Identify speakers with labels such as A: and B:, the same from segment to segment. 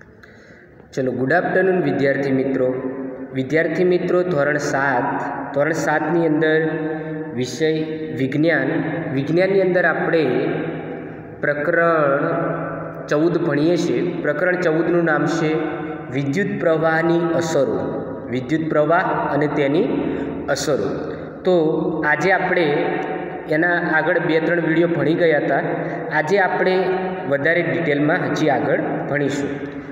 A: चलो good afternoon विद्यार्थी मित्रों धोरण 7 ની અંદર विषय विज्ञान अंदर आपणे प्रकरण 14 भणीए छीए। प्रकरण 14 નું नाम छे विद्युत प्रवाहनी असरो, विद्युत प्रवाह अने तेनी असरो। तो आज आपणे एना आगळ 2-3 विडियो भणी गया था। आज आपणे वधारे डिटेल में हजी आगळ भणीशुं।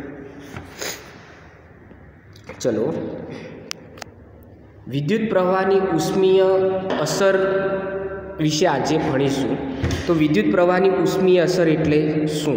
A: चलो विद्युत प्रवाहनी उष्मीय असर विषे आज भणीशुं। तो विद्युत प्रवाहनी उष्मीय असर एटले शुं?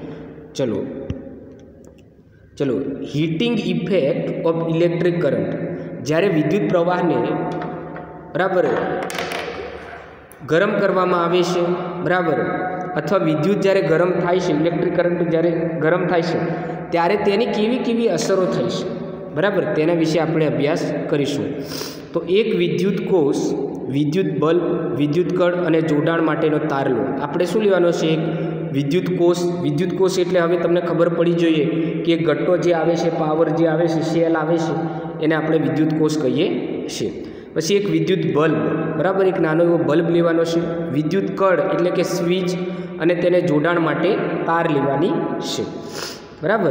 A: चलो heating effect of electric current. ज्यारे विद्युत प्रवाह ने बराबर गरम करवामां आवे छे, बराबर, अथवा विद्युत ज्यारे गरम थाय छे, इलेक्ट्रिक करंट ज्यारे गरम थाय छे त्यारे तेनी केवी केवी असरो थाय छे, बराबर, तेना विषे आपणे अभ्यास करीशुं। तो एक विद्युत कोष, विद्युत बल्ब, विद्युत कड़ अने जोडाण माटेनो तार लो। आपणे शुं लेवानो छे? एक विद्युत कोष एटले हवे तमने खबर पड़ी जोईए कि एक गट्टो जे आवे छे, पावर जे आवे छे, सेल आवे छे, एने आपणे विद्युत कोष कहीए छीए। पछी एक विद्युत बल्ब, बराबर, एक नानो एवो बल्ब लेवानो छे। विद्युत कड़ एटले के स्विच अने तेने जोडाण माटे तार लेवानी छे, बराबर।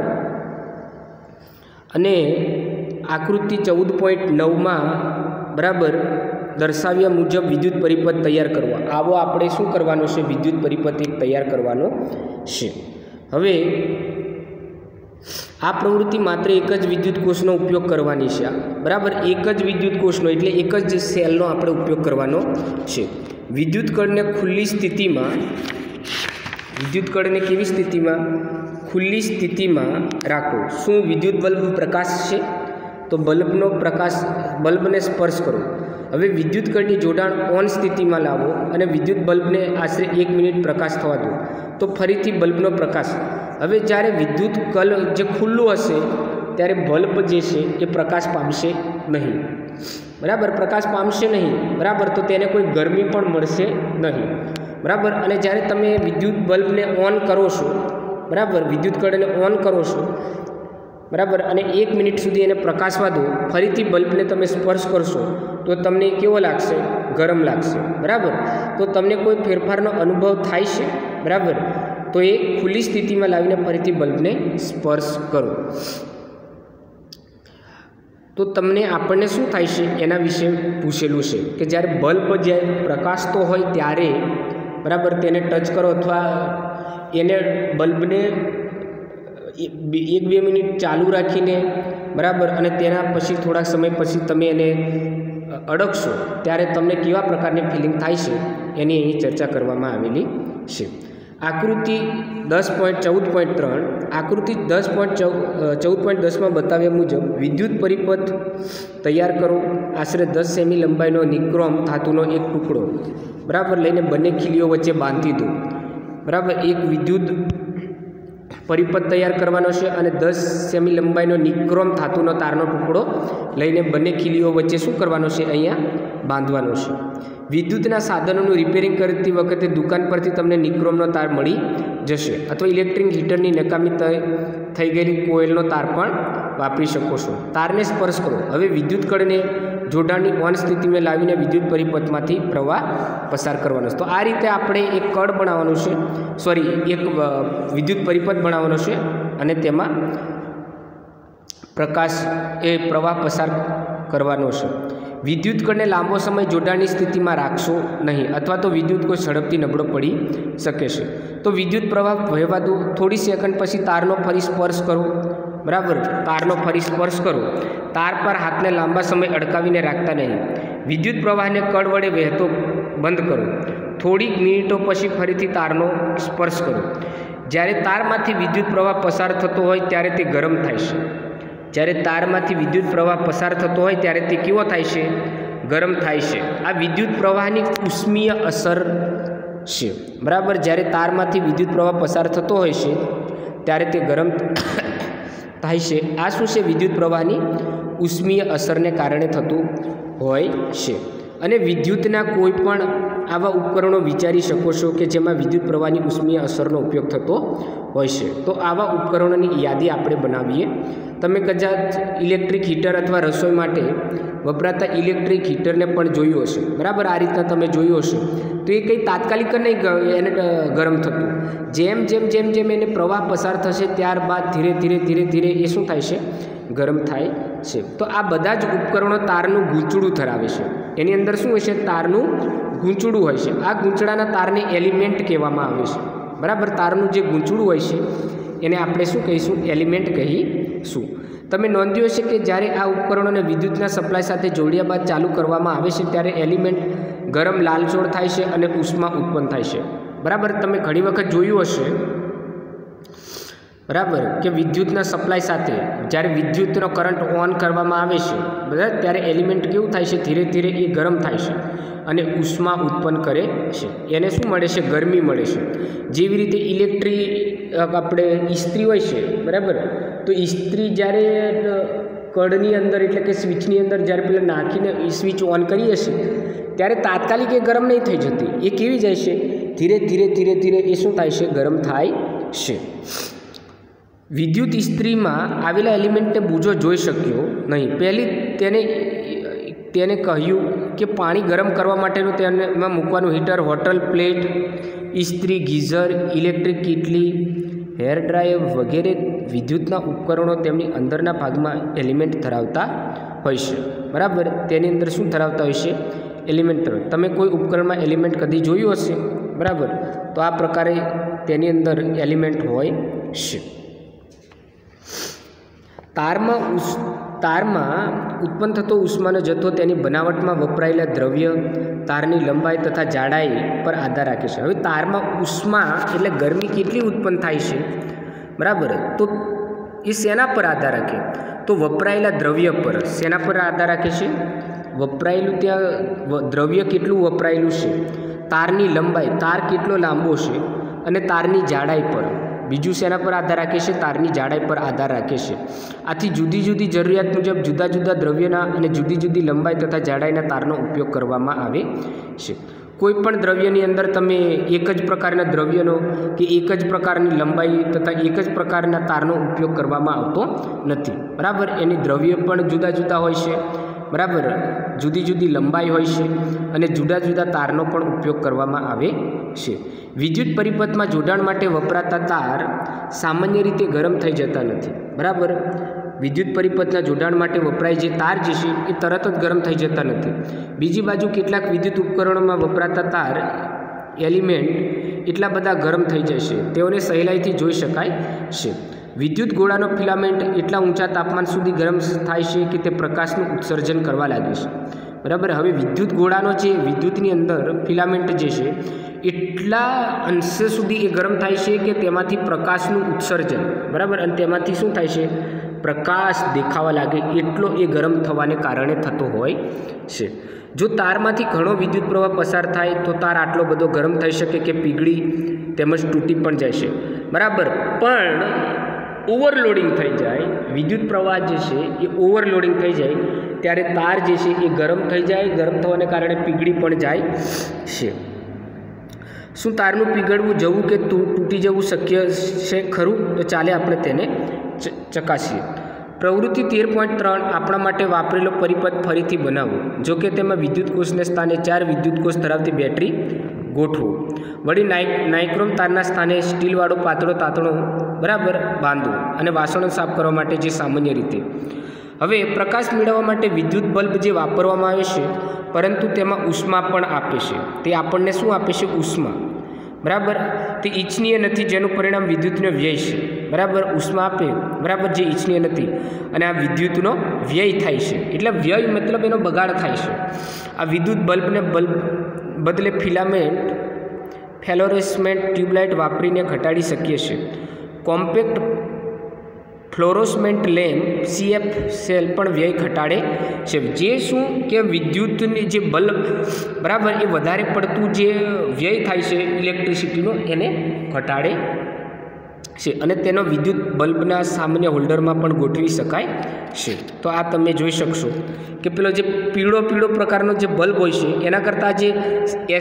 A: अने आकृति 14.9 में बराबर दर्शाव्या मुजब विद्युत परिपथ तैयार करवा। आवो आपणे शुं करवानो छे? विद्युत परिपथ एक तैयार करवानो छे। हवे आ प्रवृत्ति मात्र एक ज विद्युत कोषनो उपयोग करवानी छे, बराबर, एक ज विद्युत कोषनो एटले एक ज सेलनो आपणे उपयोग करवानो छे। विद्युत कड़ने खुल्ली स्थिति में, विद्युत कड़ने केवी स्थिति में? खुल्ली स्थिति में राखो। शुं विद्युत बल्ब प्रकाश छे तो बल्बनो प्रकाश, बल्ब ने स्पर्श करो। हवे विद्युत कड़नी जोडाण ऑन स्थिति में लावो अने विद्युत बल्ब ने आश्रे 1 मिनिट प्रकाश थवा दो तो फरीथी बल्बनो प्रकाश। हवे ज्यारे विद्युत कल जे खुल्लुं हशे त्यारे बल्ब जे छे ए प्रकाश पामशे नहीं, बराबर, प्रकाश पामशे नहीं, बराबर। तो तेने कोई गरमी पण मळशे नहीं, बराबर। अने ज्यारे तमे विद्युत बल्ब ने ऑन करो छो, बराबर, विद्युत कड़ने ऑन करो छो, बराबर, अने 1 मिनिट सुधी एने प्रकाशवा दो, फरीथी बल्ब ने तमे स्पर्श करशो तो तमने केवो लागशे? गरम लागशे, बराबर। तो तमने कोई फेरफारनो अनुभव थाय छे, बराबर। तो ए खुली स्थिति में लावीने फरीथी बल्ब ने स्पर्श करो तो तमने आपणे शुं थाय छे एना विषे पूछेलुं छे कि ज्यारे बल्ब जे प्रकाशतो होय त्यारे, बराबर, तेने टच करो अथवा एने बल्ब ने 1-2 मिनिट चालू राखीने, बराबर, अने तेना पछी थोड़ा समय पछी तमे एने अडकशो त्यारे तमने केवा प्रकारनी फीलिंग थाय छे एनी अहीं चर्चा करवामां आवेली छे। आकृति 10.14.3 आकृति 10.14.10 में बताव्या मुजब विद्युत परिपथ तैयार करो। आश्रे 10 सेमी लंबाईनो निक्रोम धातुनो एक टुकड़ो, बराबर, लईने बंने खीलीओ वच्चे बांधी दो, बराबर। एक विद्युत परिपथ तैयार करवानो छे अने 10 सेमी लंबाईनो निक्रोम धातुनो तारनो टुकड़ो लईने बंने खीलीओ वच्चे शुं करवानो छे? अहींया बांधवानो छे। विद्युतना साधनोनुं रिपेरिंग करती वखते दुकान परथी तमने निक्रोमनो तार मळी जशे अथवा इलेक्ट्रिक हीटरनी नकामी थई गयेली कोइलनो तार पण वापरी शको छो। तारने स्पर्श करो। हवे विद्युत कड़ने जोडाणनी ऑन स्थिति में लावीने विद्युत परिपथमांथी प्रवाह पसार करवानो छे। तो आ रीते आपणे एक कड़ बनाववानुं छे, एक विद्युत परिपथ बनाववानो छे अने तेमां प्रकाश ए प्रवाह पसार करवानो छे। विद्युत कड़ने लांबो समय जोडाणनी स्थिति में राखशो नहीं अथवा तो विद्युत कोई झड़पथी नबळो पड़ी शके छे। तो विद्युत प्रवाह वहेवा दो। थोड़ी सेकंड पछी तारनो फरी स्पर्श करो, बराबर, तारनो फरी स्पर्श करो। तार पर हाथने लांबा समय अडकावीने राखता नहीं। विद्युत प्रवाह ने कड़ वडे वहेतो बंद करो। थोड़ी मिनिटों पछी फरीथी तारनो स्पर्श करो। ज्यारे तारमांथी विद्युत प्रवाह पसार थतो होय त्यारे ते गरम थाय छे। ज्यारे तारमांथी विद्युत प्रवाह पसार थतो होय त्यारे ते केवो थाय छे? गरम थाय छे। आ विद्युत प्रवाहनी उष्मीय असर छे, बराबर। ज्यारे तारमांथी विद्युत प्रवाह पसार थतो होय छे त्यारे ते गरम थाय छे। आ शुं छे? विद्युत प्रवाहनी उष्मीय असरने कारणे थतुं होय छे। अने विद्युतना कोईपण આવા ઉપકરણો વિચારી શકો છો કે જેમાં વિદ્યુત પ્રવાહની ઉષ્મીય અસરનો ઉપયોગ થતો હોય છે. તો આવા ઉપકરણોની યાદી આપણે બનાવીએ. તમે કદાચ ઇલેક્ટ્રિક હીટર અથવા રસોઈ માટે વપરાતા ઇલેક્ટ્રિક હીટરને પણ જોયું હશે, બરાબર. આ રીતના તમે જોયું હશે. તો એ કંઈ તાત્કાલિક નહીં એને ગરમ થતું. જેમ જેમ જેમ જેમ એને પ્રવાહ પસાર થશે ત્યારબાદ ધીરે ધીરે ધીરે ધીરે એ શું થાય છે? ગરમ થાય છે. તો આ બધા જ ઉપકરણો તારનું ગૂંચળું ધરાવે છે. એની અંદર શું હોય છે? તારનું ગૂંચળું હોય છે. આ ગૂંચળાના તારને એલિમેન્ટ કહેવામાં આવે છે, બરાબર. તારનું જે ગૂંચળું હોય છે એને આપણે શું કહીશું? એલિમેન્ટ કહીશું. તમે નોંધ્યું હશે કે જ્યારે આ ઉપકરણોને વિદ્યુતના સપ્લાય સાથે જોડ્યા બાદ ચાલુ કરવામાં આવે છે ત્યારે એલિમેન્ટ ગરમ લાલચોળ થાય છે અને ઉષ્મા ઉત્પન્ન થાય છે, બરાબર. તમે ઘણી વખત જોયું હશે, બરાબર, કે વિદ્યુતના સપ્લાય સાથે જ્યારે વિદ્યુતનો કરંટ ઓન કરવામાં આવે છે, બરાબર, ત્યારે એલિમેન્ટ કેવું થાય છે? ધીરે ધીરે એ ગરમ થાય છે અને ઉષ્મા ઉત્પન્ન કરે છે. એને શું મળે છે? ગરમી મળે છે. જેવી રીતે આપણે ઇસ્ત્રી હોય છે, બરાબર. તો ઇસ્ત્રી જ્યારે કડની અંદર એટલે કે સ્વિચની અંદર જ્યારે પેલા નાખીને સ્વિચ ઓન કરીએ છીએ ત્યારે તાત્કાલિક એ ગરમ નહીં થઈ જતી. એ કેવી જાય છે? ધીરે ધીરે ધીરે ધીરે એ શું થાય છે? ગરમ થાય છે. વિદ્યુત ઇસ્ત્રીમાં આવેલા એલિમેન્ટને બૂજો જોઈ શક્યો નહીં. પહેલી તેને કહ્યું કે પાણી ગરમ કરવા માટેનું તેમાં મૂકવાનું હીટર, હોટલ પ્લેટ, ઇસ્ત્રી, ગીઝર, ઇલેક્ટ્રિક કીટલી, હેર ડ્રાયર વગેરે વિદ્યુતના ઉપકરણો તેમની અંદરના ભાગમાં એલિમેન્ટ ધરાવતા હોય છે, બરાબર. તેની અંદર શું ધરાવતા હોય છે? એલિમેન્ટ. તમે કોઈ ઉપકરણમાં એલિમેન્ટ કદી જોયું હશે, બરાબર. તો આ પ્રકારે તેની અંદર એલિમેન્ટ હોય છે. તારમાં ઉત્પન્ન થતો ઉષ્માનો જથ્થો તેની બનાવટમાં વપરાયેલા દ્રવ્ય, તારની લંબાઈ તથા જાડાઈ પર આધાર રાખે છે. હવે તારમાં ઉષ્મા એટલે ગરમી કેટલી ઉત્પન્ન થાય છે, બરાબર. તો એ શેના પર આધાર રાખે? તો વપરાયેલા દ્રવ્ય પર. શેના પર આધાર રાખે છે? વપરાયેલું, ત્યાં દ્રવ્ય કેટલું વપરાયેલું છે, તારની લંબાઈ, તાર કેટલો લાંબો છે, અને તારની જાડાઈ પર. બીજું શેના પર આધાર રાખે છે? તારની જાડાઈ પર આધાર રાખે છે. આથી જુદી જુદી જરૂરિયાત મુજબ જુદા જુદા દ્રવ્યના અને જુદી જુદી લંબાઈ તથા જાડાઈના તારનો ઉપયોગ કરવામાં આવે છે. કોઈ પણ દ્રવ્યની અંદર તમે એક જ પ્રકારના દ્રવ્યનો કે એક જ પ્રકારની લંબાઈ તથા એક જ પ્રકારના તારનો ઉપયોગ કરવામાં આવતો નથી, બરાબર. એની દ્રવ્ય પણ જુદા જુદા હોય છે, બરાબર. જુદી જુદી લંબાઈ હોય છે અને જુદા જુદા તારનો પણ ઉપયોગ કરવામાં આવે છે. વિદ્યુત પરિપથમાં જોડાણ માટે વપરાતા તાર સામાન્ય રીતે ગરમ થઈ જતા નથી, બરાબર. વિદ્યુત પરિપથના જોડાણ માટે વપરાય જે તાર જે છે એ તરત જ ગરમ થઈ જતા નથી. બીજી બાજુ કેટલાક વિદ્યુત ઉપકરણોમાં વપરાતા તાર એલિમેન્ટ એટલા બધા ગરમ થઈ જાય છે તેઓને સહેલાઈથી જોઈ શકાય છે. વિદ્યુત ગોળાનો ફિલામેન્ટ એટલા ઊંચા તાપમાન સુધી ગરમ થાય છે કે તે પ્રકાશનું ઉત્સર્જન કરવા લાગે છે, બરાબર. હવે વિદ્યુત ગોળાનો જે વિદ્યુતની અંદર ફિલામેન્ટ જે છે એટલા અંશ સુધી એ ગરમ થાય છે કે તેમાંથી પ્રકાશનું ઉત્સર્જન, બરાબર, અને તેમાંથી શું થાય છે? પ્રકાશ દેખાવા લાગે એટલો એ ગરમ થવાને કારણે થતો હોય છે. જો તારમાંથી ઘણો વિદ્યુત પ્રવાહ પસાર થાય તો તાર આટલો બધો ગરમ થઈ શકે કે પીગળી તેમજ તૂટી પણ જાય છે, બરાબર. પણ ઓવરલોડિંગ થઈ જાય, વિદ્યુત પ્રવાહ જે છે એ ઓવરલોડિંગ થઈ જાય ત્યારે તાર જે છે એ ગરમ થઈ જાય. ગરમ થવાને કારણે પીગળી પણ જાય છે. શું તારનું પીગળવું જવું કે તૂટી જવું શક્ય છે ખરું? તો ચાલે આપણે તેને ચકાસીએ. પ્રવૃત્તિ 13.3 આપણા માટે વાપરેલો પરિપથ ફરીથી બનાવો. જો કે તેમાં વિદ્યુત કોષને સ્થાને 4 વિદ્યુત કોષ ધરાવતી બેટરી ગોઠવો. વળી નાઇક્રોમ તારના સ્થાને સ્ટીલવાળો પાતળો તાતણો, બરાબર, બાંધવો. અને વાસણો સાફ કરવા માટે જે સામાન્ય રીતે. હવે પ્રકાશ મેળવવા માટે વિદ્યુત બલ્બ જે વાપરવામાં આવે છે પરંતુ તેમાં ઉષ્મા પણ આપે છે. તે આપણને શું આપે છે? ઉષ્મા, બરાબર. તે ઇચ્છનીય નથી જેનું પરિણામ વિદ્યુતનો વ્યય છે, બરાબર. ઉષ્મા આપે, બરાબર, જે ઇચ્છનીય નથી અને આ વિદ્યુતનો વ્યય થાય છે. એટલે વ્યય મતલબ એનો બગાડ થાય છે. આ વિદ્યુત બલ્બને બદલે ફ્લોરોસેન્ટ ટ્યુબલાઇટ વાપરીને ઘટાડી શકીએ છીએ. કોમ્પેક્ટ ફ્લોરોસેન્ટ લેમ્પ CF સેલ પણ વ્યય ઘટાડે છે. જે શું કે વિદ્યુતની જે બલ્બ, બરાબર, એ વધારે પડતું જે વ્યય થાય છે ઇલેક્ટ્રિસિટીનો એને ઘટાડે છે અને તેનો વિદ્યુત બલ્બના સામાન્ય હોલ્ડરમાં પણ ગોઠવી શકાય છે. તો આ તમે જોઈ શકશો કે પેલો જે પીળો પ્રકારનો જે બલ્બ હોય છે એના કરતાં જે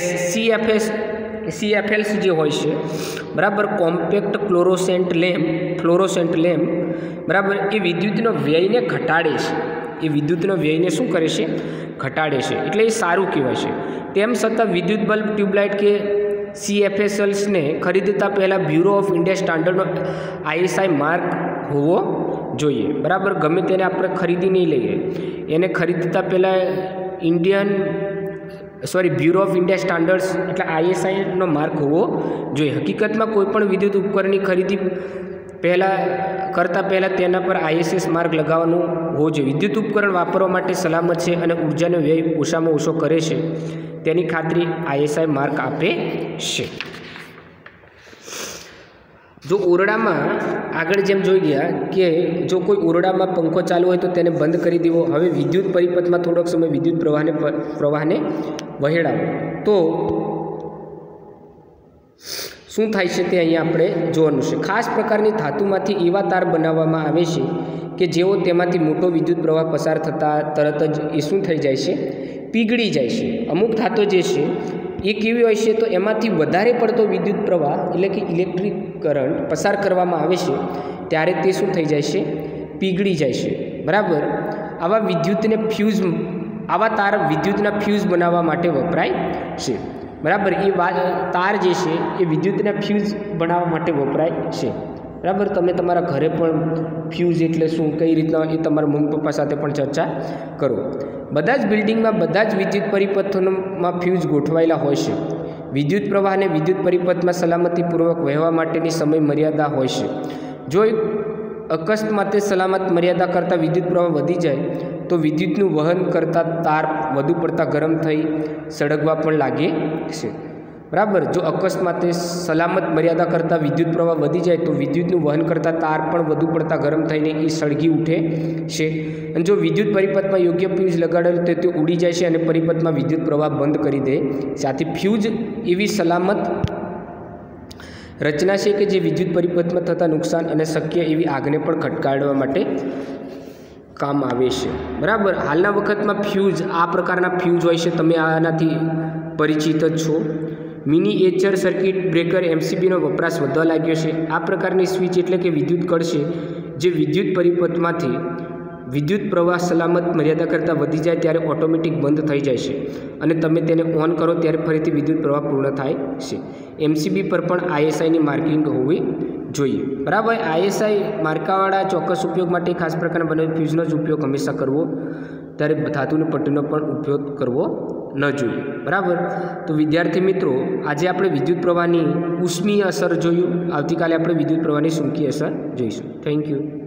A: CFLs જે હોય છે બરાબર, કોમ્પેક્ટ ફ્લોરોસેન્ટ લેમ્પ બરાબર, એ વિદ્યુતનો વ્યયને ઘટાડે છે. એ વિદ્યુતનો વ્યયને શું કરે છે? ઘટાડે છે. એટલે એ સારું કહેવાય છે. તેમ છતાં વિદ્યુત બલ્બ, ટ્યુબલાઇટ કે CFLsને ખરીદતા પહેલાં બ્યુરો ઓફ ઇન્ડિયા સ્ટાન્ડર્ડનો ISI માર્ક હોવો જોઈએ. બરાબર, ગમે તેને આપણે ખરીદી નહીં લઈએ, એને ખરીદતા પહેલાં બ્યુરો ઓફ ઇન્ડિયા સ્ટાન્ડર્ડ્સ એટલે ISIનો માર્ક હોવો જોઈએ. હકીકતમાં કોઈપણ વિદ્યુત ઉપકરણની ખરીદી કરતાં પહેલાં તેના પર ISS માર્ક લગાવવાનું હોવો જોઈએ. વિદ્યુત ઉપકરણ વાપરવા માટે સલામત છે અને ઉર્જાનો વ્યય ઓછામાં ઓછો કરે છે તેની ખાતરી ISI માર્ક આપે છે. જો ઓરડામાં આગળ જેમ જોઈ ગયા કે જો કોઈ ઓરડામાં પંખો ચાલુ હોય તો તેને બંધ કરી દેવો. હવે વિદ્યુત પરિપથમાં થોડોક સમય વિદ્યુત પ્રવાહને વહેડાવો તો શું થાય છે તે અહીંયા આપણે જોવાનું છે. ખાસ પ્રકારની ધાતુમાંથી એવા તાર બનાવવામાં આવે છે કે જેઓ તેમાંથી મોટો વિદ્યુત પ્રવાહ પસાર થતાં તરત જ એ શું થઈ જાય છે? પીગળી જાય છે. અમુક ધાતુ જે છે એ કેવી હોય છે તો એમાંથી વધારે પડતો વિદ્યુત પ્રવાહ એટલે કે ઇલેક્ટ્રિક કરંટ પસાર કરવામાં આવે છે ત્યારે તે શું થઈ જાય છે? પીગળી જાય છે. બરાબર, આવા તાર વિદ્યુતના ફ્યુઝ બનાવવા માટે વપરાય છે. બરાબર, એ તાર જે છે એ વિદ્યુતના ફ્યુઝ બનાવવા માટે વપરાય છે. બરાબર, તમે તમારા ઘરે પણ ફ્યુઝ એટલે શું, કઈ રીતના, એ તમારા મમ્મી પપ્પા સાથે પણ ચર્ચા કરો. બધા જ બિલ્ડિંગમાં બધા જ વિદ્યુત પરિપથોમાં ફ્યુઝ ગોઠવાયેલા હોય છે. વિદ્યુત પ્રવાહ અને વિદ્યુત પરિપથમાં સલામતીપૂર્વક વહેવા માટેની સમય મર્યાદા હોય છે. જો અકસ્માતે સલામત મર્યાદા કરતાં વિદ્યુત પ્રવાહ વધી જાય તો વિદ્યુતનું વહન કરતા તાર વધુ પડતા ગરમ થઈ સળગવા પણ લાગે છે. બરાબર, જો અકસ્માતે સલામત મર્યાદા કરતાં વિદ્યુત પ્રવાહ વધી જાય તો વિદ્યુતનું વહન કરતા તાર પણ વધુ પડતા ગરમ થઈને એ સળગી ઉઠે છે. અને જો વિદ્યુત પરિપથમાં યોગ્ય ફ્યુઝ લગાડેલું તો તે ઉડી જાય છે અને પરિપથમાં વિદ્યુત પ્રવાહ બંધ કરી દે છે. આથી ફ્યુઝ એવી સલામત રચના છે કે જે વિદ્યુત પરિપથમાં થતા નુકસાન અને શક્ય એવી આગને પણ ખટકાડવા માટે કામ આવે છે. બરાબર, હાલના વખતમાં ફ્યુઝ આ પ્રકારના ફ્યુઝ હોય છે, તમે આનાથી પરિચિત જ છો. મિનિએચર સર્કિટ બ્રેકર MCBનો વપરાશ વધવા લાગ્યો છે. આ પ્રકારની સ્વિચ એટલે કે વિદ્યુત કળ છે જે વિદ્યુત પરિપથમાંથી વિદ્યુત પ્રવાહ સલામત મર્યાદા કરતાં વધી જાય ત્યારે ઓટોમેટિક બંધ થઈ જાય છે અને તમે તેને ઓન કરો ત્યારે ફરીથી વિદ્યુત પ્રવાહ પૂર્ણ થાય છે. MCB પર પણ ISIની માર્કિંગ હોવી જોઈએ. બરાબર, ISI માર્કાવાળા ચોક્કસ ઉપયોગ માટે ખાસ પ્રકારના બનેલ ફ્યુઝનો જ ઉપયોગ હંમેશા કરવો, ત્યારે ધાતુની પટ્ટીનો પણ ઉપયોગ કરવો ન જોઈએ. બરાબર, તો વિદ્યાર્થી મિત્રો, આજે આપણે વિદ્યુત પ્રવાહની ઉષ્મીય અસર જોયું. આવતીકાલે આપણે વિદ્યુત પ્રવાહની સૂકી અસર જોઈશું. Thank you.